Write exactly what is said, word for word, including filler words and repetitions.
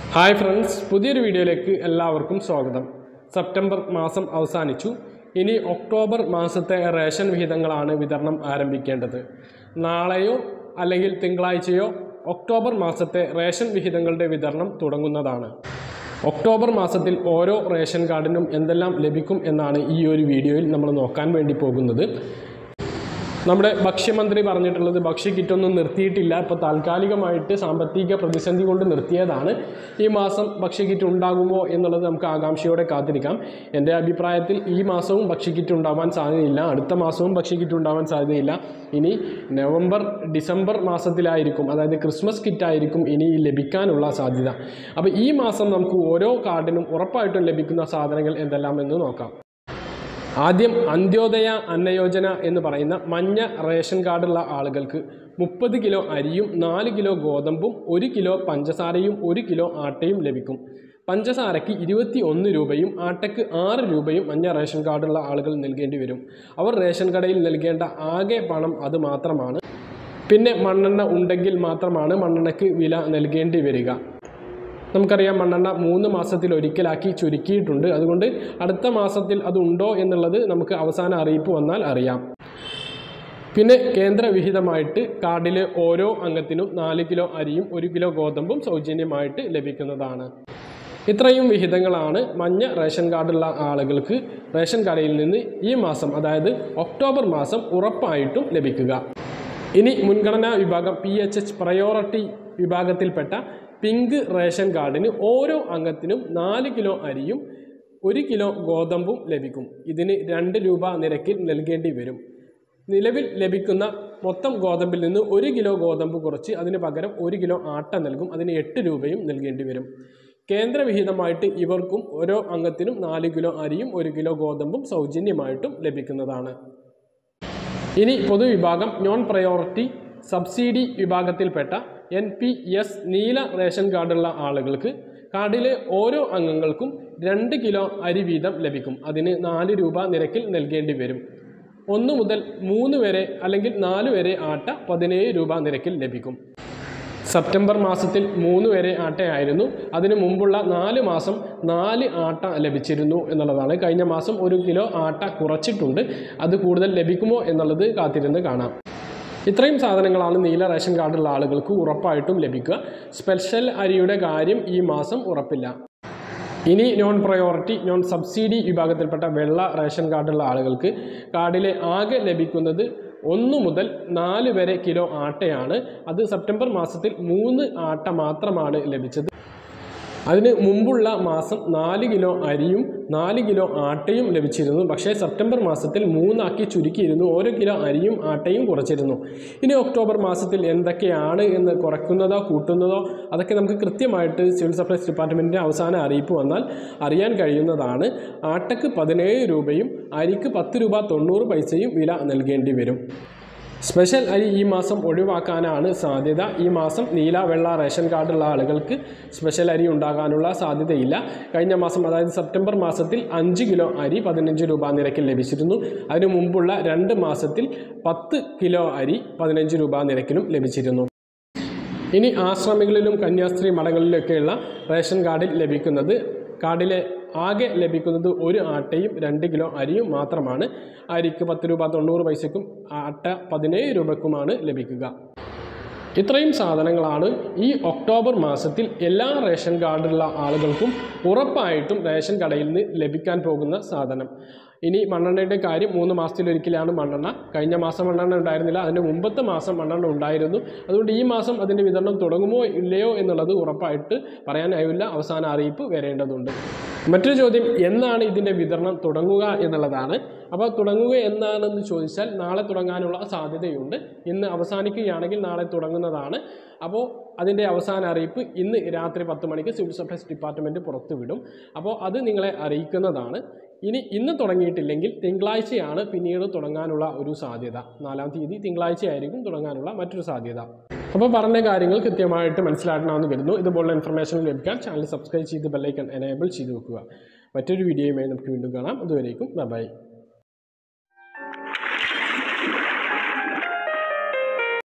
Hi friends, പുതിയൊരു വീഡിയോയിലേക്ക് എല്ലാവർക്കും സ്വാഗതം. സെപ്റ്റംബർ മാസം അവസാനിച്ചു. ഇനി ഒക്ടോബർ മാസത്തെ റേഷൻ വിഹിതങ്ങളാണ് വിതരണം ആരംഭിക്കേണ്ടത്. നാളെയോ അല്ലെങ്കിൽ തിങ്കളാഴ്ചയോ ഒക്ടോബർ മാസത്തെ റേഷൻ വിഹിതങ്ങളുടെ വിതരണം തുടങ്ങുന്നതാണ്. ഒക്ടോബർ മാസത്തിൽ ഓരോ റേഷൻ കാർഡിനും എന്തെല്ലാം ലഭിക്കും എന്നാണ് ഈ ഒരു വീഡിയോയിൽ നമ്മൾ നോക്കാൻ വേണ്ടി പോകുന്നത്. നമ്മുടെ ഭക്ഷ്യമന്ത്രി പറഞ്ഞിട്ടുള്ളത് ഭക്ഷ്യ കിറ്റൊന്നും നിർത്തിയിട്ടില്ല, ഇപ്പോൾ താൽക്കാലികമായിട്ട് സാമ്പത്തിക പ്രതിസന്ധി കൊണ്ട് നിർത്തിയതാണ്. ഈ മാസം ഭക്ഷ്യ കിറ്റ് ഉണ്ടാകുമോ എന്നുള്ളത് നമുക്ക് ആകാംക്ഷയോടെ കാത്തിരിക്കാം. എൻ്റെ അഭിപ്രായത്തിൽ ഈ മാസവും ഭക്ഷ്യ കിറ്റ് ഉണ്ടാവാൻ സാധ്യതയില്ല, അടുത്ത മാസവും ഭക്ഷ്യ കിറ്റ് ഉണ്ടാവാൻ സാധ്യതയില്ല. ഇനി നവംബർ ഡിസംബർ മാസത്തിലായിരിക്കും, അതായത് ക്രിസ്മസ് കിറ്റായിരിക്കും ഇനി ലഭിക്കാനുള്ള സാധ്യത. അപ്പോൾ ഈ മാസം നമുക്ക് ഓരോ കാർഡിനും ഉറപ്പായിട്ടും ലഭിക്കുന്ന സാധനങ്ങൾ എന്തെല്ലാം എന്ന് നോക്കാം. ആദ്യം അന്ത്യോദയ അന്നയോജന എന്ന് പറയുന്ന മഞ്ഞ റേഷൻ കാർഡുള്ള ആളുകൾക്ക് മുപ്പത് കിലോ അരിയും നാല് കിലോ ഗോതമ്പും ഒരു കിലോ പഞ്ചസാരയും ഒരു കിലോ ആട്ടയും ലഭിക്കും. പഞ്ചസാരയ്ക്ക് ഇരുപത്തി ഒന്ന് രൂപയും ആട്ടയ്ക്ക് ആറ് രൂപയും മഞ്ഞ റേഷൻ കാർഡുള്ള ആളുകൾ നൽകേണ്ടി വരും. അവർ റേഷൻ കടയിൽ നൽകേണ്ട ആകെ പണം അത് മാത്രമാണ്. പിന്നെ മണ്ണെണ്ണ ഉണ്ടെങ്കിൽ മാത്രമാണ് മണ്ണെണ്ണയ്ക്ക് വില നൽകേണ്ടി വരിക. നമുക്കറിയാം, മണ്ണെണ്ണ മൂന്ന് മാസത്തിൽ ഒരിക്കലാക്കി ചുരുക്കിയിട്ടുണ്ട്. അതുകൊണ്ട് അടുത്ത മാസത്തിൽ അതുണ്ടോ എന്നുള്ളത് നമുക്ക് അവസാന അറിയിപ്പ് വന്നാൽ അറിയാം. പിന്നെ കേന്ദ്ര വിഹിതമായിട്ട് കാർഡിലെ ഓരോ അംഗത്തിനും നാല് കിലോ അരിയും ഒരു കിലോ ഗോതമ്പും സൗജന്യമായിട്ട് ലഭിക്കുന്നതാണ്. ഇത്രയും വിഹിതങ്ങളാണ് മഞ്ഞ റേഷൻ കാർഡുള്ള ആളുകൾക്ക് റേഷൻ കടയിൽ നിന്ന് ഈ മാസം, അതായത് ഒക്ടോബർ മാസം ഉറപ്പായിട്ടും ലഭിക്കുക. ഇനി മുൻഗണനാ വിഭാഗം പി എച്ച് എച്ച് പ്രയോറിറ്റി വിഭാഗത്തിൽപ്പെട്ട പിങ്ക് റേഷൻ കാർഡിന് ഓരോ അംഗത്തിനും നാല് കിലോ അരിയും ഒരു കിലോ ഗോതമ്പും ലഭിക്കും. ഇതിന് രണ്ട് രൂപ നിരക്കിൽ നൽകേണ്ടി വരും. നിലവിൽ ലഭിക്കുന്ന മൊത്തം ഗോതമ്പിൽ നിന്ന് ഒരു കിലോ ഗോതമ്പ് കുറച്ച് അതിന് പകരം ഒരു കിലോ ആട്ട നൽകും. അതിന് എട്ട് രൂപയും നൽകേണ്ടി വരും. കേന്ദ്ര വിഹിതമായിട്ട് ഇവർക്കും ഓരോ അംഗത്തിനും നാല് കിലോ അരിയും ഒരു കിലോ ഗോതമ്പും സൗജന്യമായിട്ടും ലഭിക്കുന്നതാണ്. ഇനി പൊതുവിഭാഗം നോൺ പ്രയോറിറ്റി സബ്സിഡി വിഭാഗത്തിൽപ്പെട്ട എൻ പി എസ് നീല റേഷൻ കാർഡുള്ള ആളുകൾക്ക് കാർഡിലെ ഓരോ അംഗങ്ങൾക്കും രണ്ട് കിലോ അരി വീതം ലഭിക്കും. അതിന് നാല് രൂപ നിരക്കിൽ നൽകേണ്ടി വരും. ഒന്ന് മുതൽ മൂന്ന് വരെ അല്ലെങ്കിൽ നാല് വരെ ആട്ട പതിനേഴ് രൂപ നിരക്കിൽ ലഭിക്കും. സെപ്റ്റംബർ മാസത്തിൽ മൂന്ന് വരെ ആട്ടയായിരുന്നു. അതിനു മുമ്പുള്ള നാല് മാസം നാല് ആട്ട ലഭിച്ചിരുന്നു എന്നുള്ളതാണ്. കഴിഞ്ഞ മാസം ഒരു കിലോ ആട്ട കുറച്ചിട്ടുണ്ട്. അത് കൂടുതൽ ലഭിക്കുമോ എന്നുള്ളത് കാത്തിരുന്ന് കാണാം. ഇത്രയും സാധനങ്ങളാണ് നീല റേഷൻ കാർഡുള്ള ആളുകൾക്ക് ഉറപ്പായിട്ടും ലഭിക്കുക. സ്പെഷ്യൽ അരിയുടെ കാര്യം ഈ മാസം ഉറപ്പില്ല. ഇനി നോൺ പ്രയോറിറ്റി നോൺ സബ്സിഡി വിഭാഗത്തിൽപ്പെട്ട വെള്ള റേഷൻ കാർഡുള്ള ആളുകൾക്ക് കാർഡിലെ ആകെ ലഭിക്കുന്നത് ഒന്ന് മുതൽ നാല് വരെ കിലോ ആട്ടയാണ്. അത് സെപ്റ്റംബർ മാസത്തിൽ മൂന്ന് ആട്ട മാത്രമാണ് ലഭിച്ചത്. അതിന് മുമ്പുള്ള മാസം നാല് കിലോ അരിയും നാല് കിലോ ആട്ടയും ലഭിച്ചിരുന്നു. പക്ഷേ സെപ്റ്റംബർ മാസത്തിൽ മൂന്നാക്കി ചുരുക്കിയിരുന്നു. ഓരോ കിലോ അരിയും ആട്ടയും കുറച്ചിരുന്നു. ഇനി ഒക്ടോബർ മാസത്തിൽ എന്തൊക്കെയാണ് എന്ന് കുറയ്ക്കുന്നതോ കൂട്ടുന്നതോ അതൊക്കെ നമുക്ക് കൃത്യമായിട്ട് സിവിൽ സപ്ലൈസ് ഡിപ്പാർട്ട്മെൻറ്റിൻ്റെ അവസാന അറിയിപ്പ് വന്നാൽ അറിയാൻ കഴിയുന്നതാണ്. ആട്ടയ്ക്ക് പതിനേഴ് രൂപയും അരിക്ക് പത്ത് രൂപ തൊണ്ണൂറ് പൈസയും വില നൽകേണ്ടി വരും. സ്പെഷ്യൽ അരി ഈ മാസം ഒഴിവാക്കാനാണ് സാധ്യത. ഈ മാസം നീല വെള്ള റേഷൻ കാർഡുള്ള ആളുകൾക്ക് സ്പെഷ്യൽ അരി ഉണ്ടാകാനുള്ള സാധ്യതയില്ല. കഴിഞ്ഞ മാസം, അതായത് സെപ്റ്റംബർ മാസത്തിൽ അഞ്ച് കിലോ അരി പതിനഞ്ച് രൂപ നിരക്കിൽ ലഭിച്ചിരുന്നു. അതിനു മുമ്പുള്ള രണ്ട് മാസത്തിൽ പത്ത് കിലോ അരി പതിനഞ്ച് രൂപ നിരക്കിലും ലഭിച്ചിരുന്നു. ഇനി ആശ്രമികളിലും കന്യാസ്ത്രീ മഠങ്ങളിലൊക്കെയുള്ള റേഷൻ കാർഡിൽ ലഭിക്കുന്നത്, കാർഡിലെ ആകെ ലഭിക്കുന്നത് ഒരു ആട്ടയും രണ്ട് കിലോ അരിയും മാത്രമാണ്. അരിക്ക് പത്ത് രൂപ തൊണ്ണൂറ് പൈസയ്ക്കും ആട്ട പതിനേഴ് രൂപയ്ക്കുമാണ് ലഭിക്കുക. ഇത്രയും സാധനങ്ങളാണ് ഈ ഒക്ടോബർ മാസത്തിൽ എല്ലാ റേഷൻ കാർഡുള്ള ആളുകൾക്കും ഉറപ്പായിട്ടും റേഷൻ കടയിൽ നിന്ന് ലഭിക്കാൻ പോകുന്ന സാധനം. ഇനി മണ്ണെണ്ണയുടെ കാര്യം, മൂന്ന് മാസത്തിലൊരിക്കലാണ് മണ്ണെണ്ണ. കഴിഞ്ഞ മാസം മണ്ണെണ്ണ ഉണ്ടായിരുന്നില്ല, അതിൻ്റെ മുമ്പത്തെ മാസം മണ്ണെണ്ണ ഉണ്ടായിരുന്നു. അതുകൊണ്ട് ഈ മാസം അതിൻ്റെ വിതരണം തുടങ്ങുമോ ഇല്ലയോ എന്നുള്ളത് ഉറപ്പായിട്ട് പറയാനാവില്ല. അവസാന അറിയിപ്പ് വരേണ്ടതുണ്ട്. മറ്റൊരു ചോദ്യം, എന്നാണ് ഇതിൻ്റെ വിതരണം തുടങ്ങുക എന്നുള്ളതാണ്. അപ്പോൾ തുടങ്ങുക എന്നാണെന്ന് ചോദിച്ചാൽ നാളെ തുടങ്ങാനുള്ള സാധ്യതയുണ്ട്. ഇന്ന് അവസാനിക്കുകയാണെങ്കിൽ നാളെ തുടങ്ങുന്നതാണ്. അപ്പോൾ അതിൻ്റെ അവസാന അറിയിപ്പ് ഇന്ന് രാത്രി പത്ത് മണിക്ക് സിവിൽ സപ്ലൈസ് ഡിപ്പാർട്ട്മെൻറ്റ് പുറത്തുവിടും. അപ്പോൾ അത് നിങ്ങളെ അറിയിക്കുന്നതാണ്. ഇനി ഇന്ന് തുടങ്ങിയിട്ടില്ലെങ്കിൽ തിങ്കളാഴ്ചയാണ് പിന്നീട് തുടങ്ങാനുള്ള ഒരു സാധ്യത. നാലാം തീയതി തിങ്കളാഴ്ചയായിരിക്കും തുടങ്ങാനുള്ള മറ്റൊരു സാധ്യത. അപ്പോൾ പറഞ്ഞ കാര്യങ്ങൾ കൃത്യമായിട്ട് മനസ്സിലാക്കണമെന്ന് കരുതുന്നു. ഇതുപോലുള്ള ഇൻഫർമേഷൻ ലഭിക്കാൻ ചാനൽ സബ്സ്ക്രൈബ് ചെയ്ത് ബെല്ലൈക്കൺ എനേബിൾ ചെയ്ത് വെക്കുക. മറ്റൊരു വീഡിയോയുമായി നമുക്ക് വീണ്ടും കാണാം. അതുവരേക്കും ബൈ.